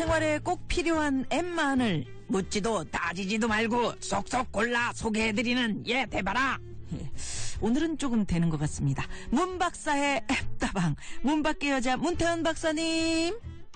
생활에 꼭 필요한 앱만을 묻지도 따지지도 말고 쏙쏙 골라 소개해드리는 대봐라. 오늘은 조금 되는 것 같습니다. 문박사의 앱다방, 문밖의 여자 문태현 박사님.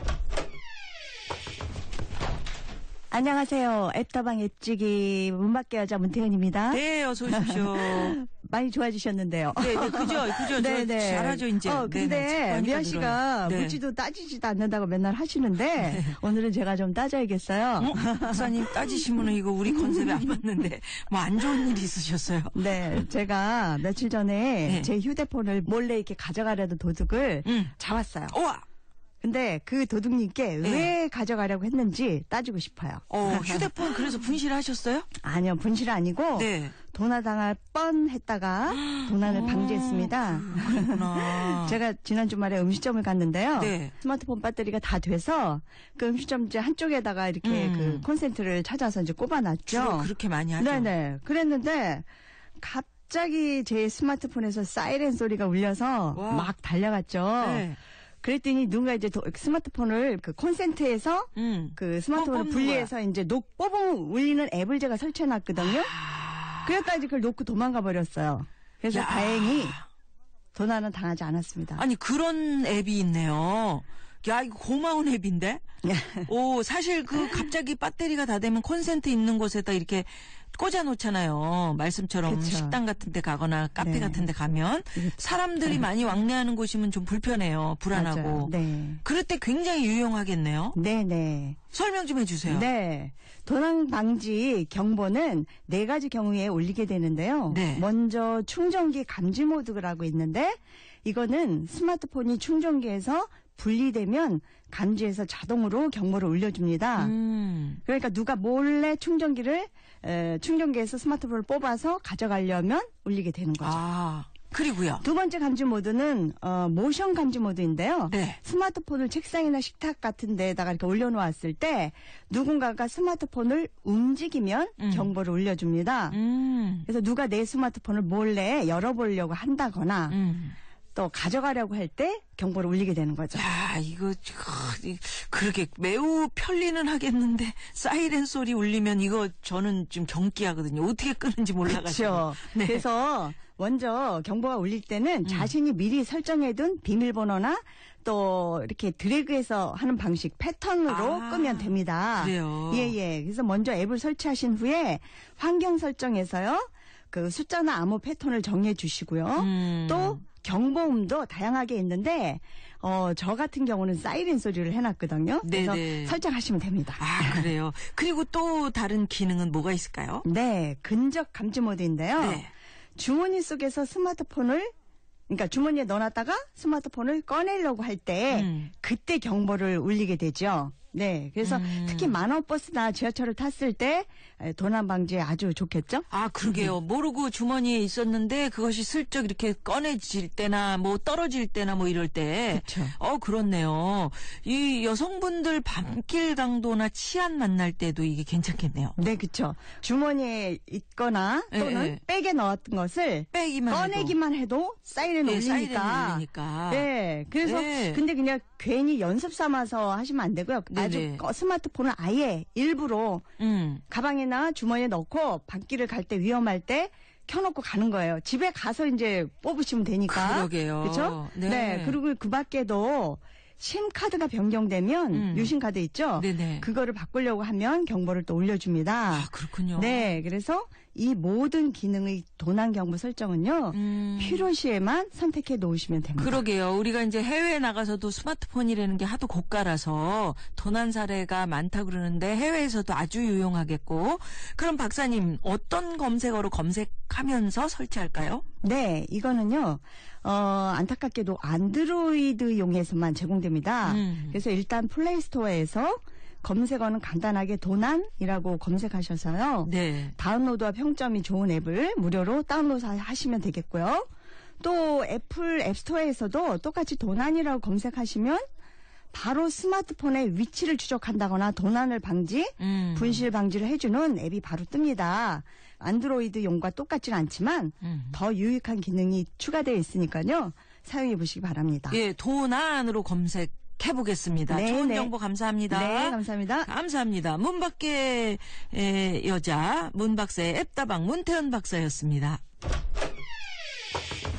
안녕하세요. 앱다방 앱지기 문밖의 여자 문태현입니다. 네, 어서 오십시오. 많이 좋아지셨는데요. 네, 그죠. 네네. 잘하죠, 이제. 근데 미아 씨가 네. 묻지도 따지지도 않는다고 맨날 하시는데 네. 오늘은 제가 좀 따져야겠어요. 박사님 따지시면 이거 우리 컨셉에 안 맞는데 뭐 안 좋은 일이 있으셨어요? 네, 제가 며칠 전에 제 휴대폰을 몰래 이렇게 가져가려던 도둑을 잡았어요. 우와! 근데 그 도둑님께 왜 가져가려고 했는지 따지고 싶어요. 휴대폰 그래서 분실하셨어요? 아니요, 분실 아니고 도난당할 뻔했다가 도난을 방지했습니다. 그렇구나. 제가 지난 주말에 음식점을 갔는데요. 스마트폰 배터리가 다 돼서 그 음식점 이제 한쪽에다가 이렇게 그 콘센트를 찾아서 이제 꼽아놨죠. 주로 그렇게 많이 하죠. 네네. 그랬는데 갑자기 제 스마트폰에서 사이렌 소리가 울려서 막 달려갔죠. 네. 그랬더니 누군가 이제 스마트폰을 그 콘센트에서 그 스마트폰을 분리해서 이제 뽑으면 울리는 앱을 제가 설치해놨거든요. 그랬다가 이제 그걸 놓고 도망가 버렸어요. 그래서 다행히 도난은 당하지 않았습니다. 아니 그런 앱이 있네요. 야, 이거 고마운 앱인데? 사실 그 갑자기 배터리가 다 되면 콘센트 있는 곳에다 이렇게 꽂아 놓잖아요. 말씀처럼 그쵸. 식당 같은 데 가거나 카페 같은 데 가면 사람들이 많이 왕래하는 곳이면 좀 불편해요. 불안하고. 그럴 때 굉장히 유용하겠네요. 네네. 설명 좀 해주세요. 네. 도난 방지 경보는 4가지 경우에 울리게 되는데요. 먼저 충전기 감지 모드라고 있는데 이거는 스마트폰이 충전기에서 분리되면 감지해서 자동으로 경보를 울려줍니다. 그러니까 누가 몰래 충전기에서 스마트폰을 뽑아서 가져가려면 울리게 되는 거죠. 그리고요. 두 번째 감지 모드는 모션 감지 모드인데요. 스마트폰을 책상이나 식탁 같은 데다가 이렇게 올려놓았을 때 누군가가 스마트폰을 움직이면 경보를 울려줍니다. 그래서 누가 내 스마트폰을 몰래 열어보려고 한다거나 또 가져가려고 할 때 경보를 울리게 되는 거죠. 야, 이거 그렇게 매우 편리는 하겠는데 사이렌 소리 울리면 이거 저는 좀 경기하거든요. 어떻게 끄는지 몰라가지고. 그렇죠. 그래서 먼저 경보가 울릴 때는 자신이 미리 설정해둔 비밀번호나 또 이렇게 드래그해서 하는 방식 패턴으로 끄면 됩니다. 그래요. 그래서 먼저 앱을 설치하신 후에 환경 설정에서요. 그 숫자나 암호 패턴을 정해 주시고요. 또 경보음도 다양하게 있는데 저 같은 경우는 사이렌 소리를 해놨거든요. 그래서 설정하시면 됩니다. 그래요. 그리고 또 다른 기능은 뭐가 있을까요? 네, 근접 감지 모드인데요. 주머니 속에서 스마트폰을 그러니까 주머니에 넣어놨다가 스마트폰을 꺼내려고 할 때 그때 경보를 울리게 되죠. 네, 그래서 특히 만원버스나 지하철을 탔을 때 도난 방지에 아주 좋겠죠? 그러게요. 모르고 주머니에 있었는데 그것이 슬쩍 이렇게 꺼내질 때나 뭐 떨어질 때나 뭐 이럴 때. 그렇죠. 그렇네요. 이 여성분들 밤길 강도나 치안 만날 때도 이게 괜찮겠네요. 네, 그렇죠. 주머니에 있거나 또는 백에 넣었던 것을 꺼내기만 해도 사이렌 울리니까. 네, 그래서 근데 그냥 괜히 연습 삼아서 하시면 안 되고요. 아주 스마트폰을 아예 일부러 가방이나 주머니에 넣고 밤길을 갈 때 위험할 때 켜놓고 가는 거예요. 집에 가서 이제 뽑으시면 되니까. 그러게요. 그렇죠? 네. 그리고 그 밖에도 심카드가 변경되면 유심카드 있죠? 그거를 바꾸려고 하면 경보를 또 올려줍니다. 그렇군요. 네. 그래서 이 모든 기능의 도난 경보 설정은요. 필요시에만 선택해 놓으시면 됩니다. 그러게요. 우리가 이제 해외에 나가서도 스마트폰이라는 게 하도 고가라서 도난 사례가 많다고 그러는데 해외에서도 아주 유용하겠고. 그럼 박사님 어떤 검색어로 검색하면서 설치할까요? 네. 이거는요. 안타깝게도 안드로이드용에서만 제공됩니다. 그래서 일단 플레이스토어에서 검색어는 간단하게 도난이라고 검색하셔서요. 다운로드와 평점이 좋은 앱을 무료로 다운로드 하시면 되겠고요. 또 애플 앱스토어에서도 똑같이 도난이라고 검색하시면 바로 스마트폰의 위치를 추적한다거나 도난을 분실 방지를 해주는 앱이 바로 뜹니다. 안드로이드용과 똑같지는 않지만 더 유익한 기능이 추가되어 있으니까요. 사용해 보시기 바랍니다. 도난으로 검색 해보겠습니다. 좋은 정보 감사합니다. 네, 감사합니다. 감사합니다. 문밖의 여자 문박사의 앱다방 문태연 박사였습니다.